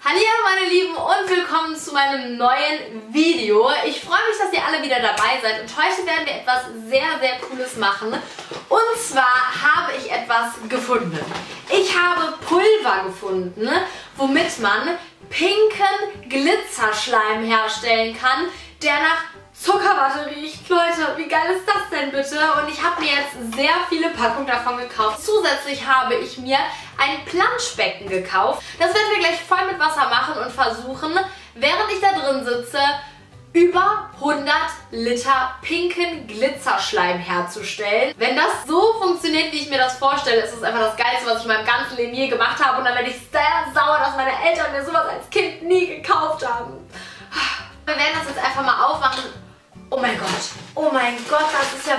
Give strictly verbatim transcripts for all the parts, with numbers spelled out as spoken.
Hallo meine Lieben und willkommen zu meinem neuen Video. Ich freue mich, dass ihr alle wieder dabei seid und heute werden wir etwas sehr, sehr Cooles machen. Und zwar habe ich etwas gefunden. Ich habe Pulver gefunden, womit man pinken Glitzerschleim herstellen kann, der nach Zuckerwatte riecht. Leute, wie geil ist das denn bitte? Und ich habe mir jetzt sehr viele Packungen davon gekauft. Zusätzlich habe ich mir ein Planschbecken gekauft. Das werden wir gleich voll mit Wasser machen und versuchen, während ich da drin sitze, über hundert Liter pinken Glitzerschleim herzustellen. Wenn das so funktioniert, wie ich mir das vorstelle, ist es einfach das Geilste, was ich in meinem ganzen Leben je gemacht habe. Und dann werde ich sehr sauer, dass meine Eltern mir sowas als Kind nie gekauft haben. Wir werden das jetzt einfach mal aufmachen. Oh mein Gott. Oh mein Gott, das ist ja...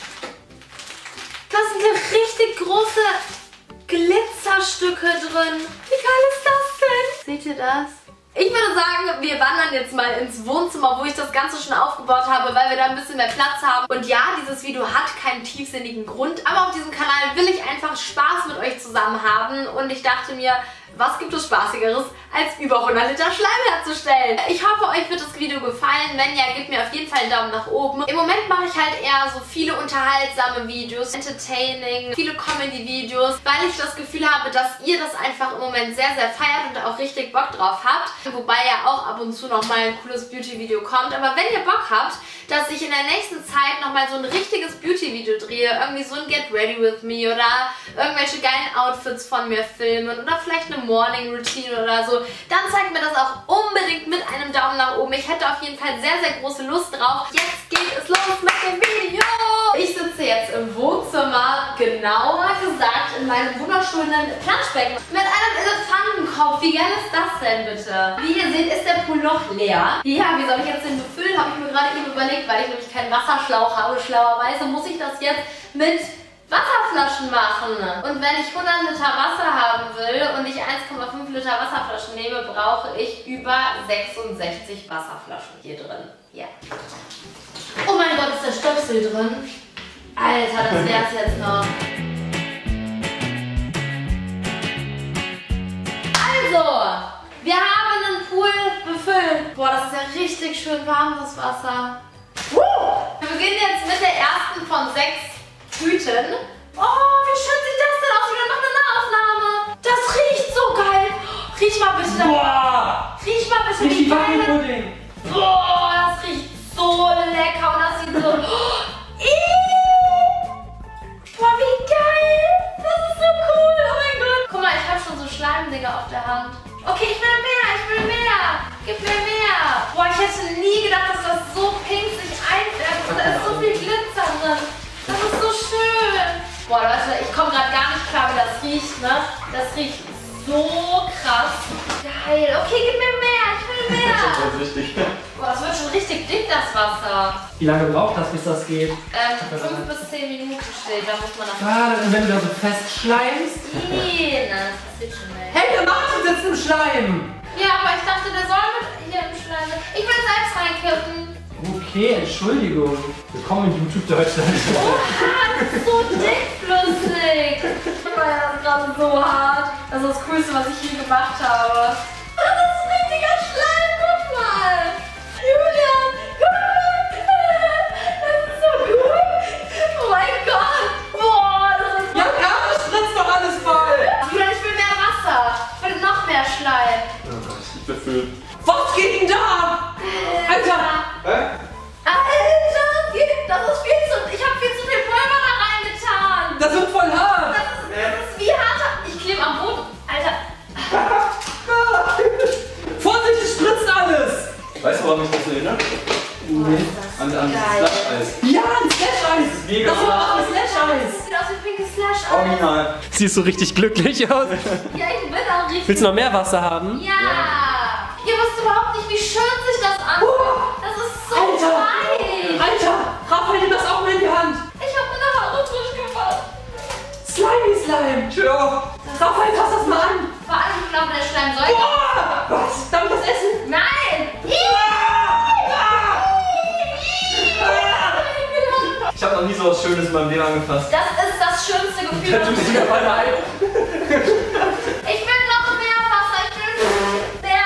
Das sind ja richtig große Glitzerstücke drin. Wie geil ist das denn? Seht ihr das? Ich würde sagen, wir wandern jetzt mal ins Wohnzimmer, wo ich das Ganze schon aufgebaut habe, weil wir da ein bisschen mehr Platz haben. Und ja, dieses Video hat keinen tiefsinnigen Grund, aber auf diesem Kanal will ich einfach Spaß mit euch zusammen haben. Und ich dachte mir, was gibt es Spaßigeres, als über hundert Liter Schleim herzustellen? Ich hoffe, euch wird das Video gefallen. Wenn ja, gebt mir auf jeden Fall einen Daumen nach oben. Im Moment mache ich halt eher so viele unterhaltsame Videos, entertaining, viele Comedy-Videos, weil ich das Gefühl habe, dass ihr das einfach im Moment sehr, sehr feiert und auch richtig Bock drauf habt. Wobei ja auch ab und zu nochmal ein cooles Beauty-Video kommt. Aber wenn ihr Bock habt, dass ich in der nächsten Zeit nochmal so ein richtiges Beauty-Video drehe, irgendwie so ein Get Ready With Me oder irgendwelche geilen Outfits von mir filmen oder vielleicht eine Morning Routine oder so, dann zeigt mir das auch unbedingt mit einem Daumen nach oben. Ich hätte auf jeden Fall sehr, sehr große Lust drauf. Jetzt geht es los mit dem Video! Ich sitze jetzt im Wohnzimmer, genauer gesagt in meinem wunderschönen Planschbecken mit einem Elefantenkopf. Wie geil ist das denn bitte? Wie ihr seht, ist der Pool noch leer. Ja, wie soll ich jetzt den befüllen, habe ich mir gerade eben überlegt, weil ich nämlich keinen Wasserschlauch habe. Schlauerweise muss ich das jetzt mit Wasserflaschen machen. Und wenn ich hundert Liter Wasser haben will und ich eins Komma fünf Liter Wasserflaschen nehme, brauche ich über sechsundsechzig Wasserflaschen hier drin. Ja. Oh mein Gott, ist der Stöpsel drin? Alter, das wär's jetzt noch. Also, wir haben einen Pool befüllt. Boah, das ist ja richtig schön warm, das Wasser. Wir beginnen jetzt mit der ersten von sechs Tüten. Oh, wie schön sieht das denn aus? Wir machen eine Nahaufnahme. Das riecht so geil. Riech mal bitte. Boah. Riech mal bitte. Riech wie Wackelpudding. Boah, das riecht so lecker und das sieht so... Oh, boah, wie geil. Das ist so cool. Oh mein Gott. Guck mal, ich habe schon so Schleimdinger auf der Hand. Okay, ich will mehr. Ich will mehr. Gib mir mehr. Boah, ich hätte nie gedacht, dass das so pink sich einfärbt. Und da ist so viel Glitzer drin. Das ist so schön. Boah, Leute, ich komme gerade gar nicht klar, wie das riecht, ne? Das riecht so krass. Geil. Okay, gib mir mehr. Ich will mehr. Das ist richtig. Boah, das wird schon richtig dick, das Wasser. Wie lange braucht das, bis das geht? Ähm, fünf bis zehn Minuten steht. Da muss man nach... Ah, wenn du da so fest schleimst. Nee, nein, das passiert schon nicht. Hey, der Martin sitzt im Schleim. Ja, aber ich dachte, der soll mit hier im Schleim. Ich will selbst reinkippen. Okay, Entschuldigung. Willkommen in YouTube Deutschland. Oha, das ist so dickflüssig. Das war ja gerade so hart. Das ist das Coolste, was ich je gemacht habe. Das ist richtiger Schleim, guck mal. Julian, guck mal. Das ist so cool. Oh mein Gott. Boah, das ist so... Ja, klar, das spritzt doch alles voll. Julian, ich will mehr Wasser. Ich will noch mehr Schleim. Oh Gott, ich bin befüllt. Was geht denn da? Alter! Hä? Alter, das ist viel zu... Ich habe viel zu viel Pulver da reingetan. Das wird voll hart. Das ist, das ist wie hart. Ich klebe am Boden. Alter. Vorsicht, es spritzt alles. Weißt du, warum ich das so erinnere? Nee. An, an das Slush-Eis. Ja, ein Slash-Eis. Das ist mega Das war auch ein Das Slash-Eis. sieht aus wie pinkes Slash. Original. Siehst du richtig glücklich aus? Ja, ich bin auch richtig... Willst du noch mehr Wasser haben? Ja. Ihr wisst überhaupt nicht, wie schön sich das anfühlt. Das ist so Alter. weich. Alter, Raphael, nimm das auch mal in die Hand. Ich habe meine Haare frisch gemacht. Slimy Slime. Tja. Raphael, fass das mal an. Vor allem, ich glaube, der Schleim soll... Boah. Was? Darf ich das essen? Nein. Ich habe noch nie so was Schönes in meinem Leben angefasst. Das ist das schönste Gefühl. Da tut sich auf einmal ein. Ich will noch mehr Wasser. Ich will mehr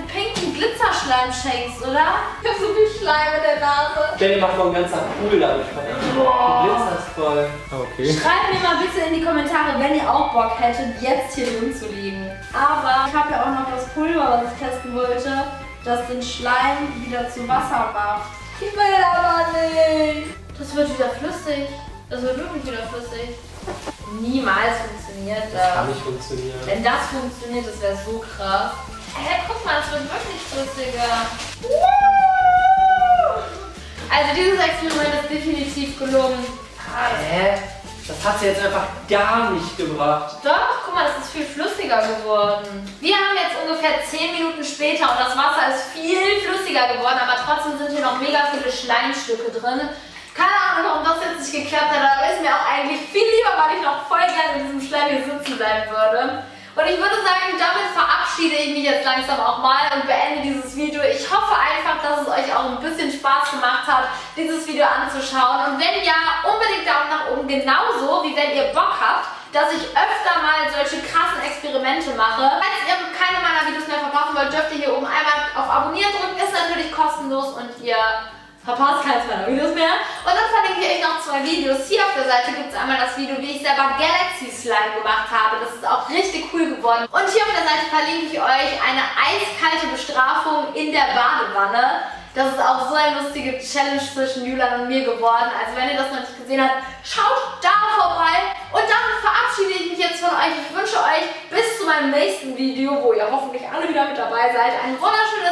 pinken Glitzerschleim schenkst, oder? Ich hab so viel Schleim in der Nase. Stell dir mal vor, ein ganzer Pool damit verwendet. Boah. Du glitzerst voll. Okay. Schreibt mir mal bitte in die Kommentare, wenn ihr auch Bock hättet, jetzt hier drin zu liegen. Aber ich habe ja auch noch das Pulver, was ich testen wollte, das den Schleim wieder zu Wasser macht. Ich will aber nicht. Das wird wieder flüssig. Das wird wirklich wieder flüssig. Niemals funktioniert das. Das kann nicht funktionieren. Wenn das funktioniert, das wäre so krass. Hä, guck mal, es wird wirklich flüssiger. Also dieses Experiment ist definitiv gelungen. Hä? Das hat sie jetzt einfach gar nicht gebracht. Doch, guck mal, das ist viel flüssiger geworden. Wir haben jetzt ungefähr zehn Minuten später und das Wasser ist viel flüssiger geworden, aber trotzdem sind hier noch mega viele Schleimstücke drin. Keine Ahnung, warum das jetzt nicht geklappt hat, aber ist mir auch eigentlich viel lieber, weil ich noch voll gerne in diesem Schleim hier sitzen bleiben würde. Und ich würde sagen, damit verabschiede ich mich jetzt langsam auch mal und beende dieses Video. Ich hoffe einfach, dass es euch auch ein bisschen Spaß gemacht hat, dieses Video anzuschauen. Und wenn ja, unbedingt Daumen nach oben, genauso wie wenn ihr Bock habt, dass ich öfter mal solche krassen Experimente mache. Falls ihr keine meiner Videos mehr verpassen wollt, dürft ihr hier oben einmal auf Abonnieren drücken. Ist natürlich kostenlos und ihr verpasst keins meiner Videos mehr. Und dann verlinke ich euch noch zwei Videos. Hier auf der Seite gibt es einmal das Video, wie ich selber Galaxy Slime gemacht habe. Das ist auch richtig cool geworden. Und hier auf der Seite verlinke ich euch eine eiskalte Bestrafung in der Badewanne. Das ist auch so eine lustige Challenge zwischen Julian und mir geworden. Also wenn ihr das noch nicht gesehen habt, schaut da vorbei. Und damit verabschiede ich mich jetzt von euch. Ich wünsche euch bis zu meinem nächsten Video, wo ihr hoffentlich alle wieder mit dabei seid, ein wunderschönes